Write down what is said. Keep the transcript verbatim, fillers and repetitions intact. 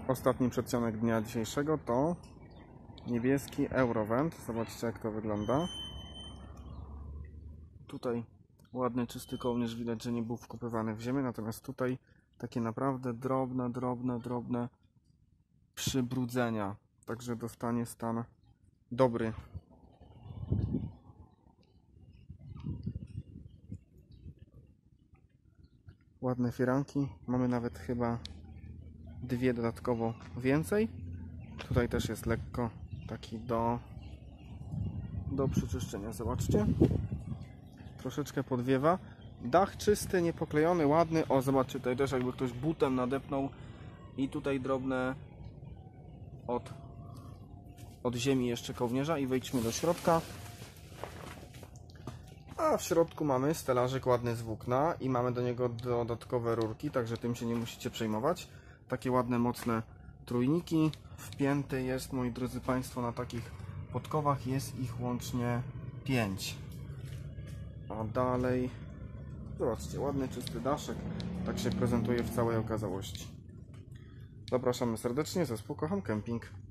ostatni przedsionek dnia dzisiejszego to niebieski Eurovent. Zobaczcie, jak to wygląda. Tutaj ładny, czysty kołnierz, widać, że nie był wkopywany w ziemię, natomiast tutaj takie naprawdę drobne, drobne, drobne przybrudzenia. Także dostanie stan dobry. Ładne firanki. Mamy nawet chyba dwie dodatkowo więcej. Tutaj też jest lekko taki do, do przeczyszczenia. Zobaczcie. Troszeczkę podwiewa. Dach czysty, niepoklejony, ładny. O, zobaczcie, tutaj też jakby ktoś butem nadepnął. I tutaj drobne od, od ziemi jeszcze kołnierza. I wejdźmy do środka. A w środku mamy stelażyk ładny z włókna i mamy do niego dodatkowe rurki, także tym się nie musicie przejmować. Takie ładne, mocne trójniki. Wpięty jest, moi drodzy Państwo, na takich podkowach jest ich łącznie pięć. A dalej, zobaczcie, ładny, czysty daszek. Tak się prezentuje w całej okazałości. Zapraszamy serdecznie, zespół Kocham Kemping.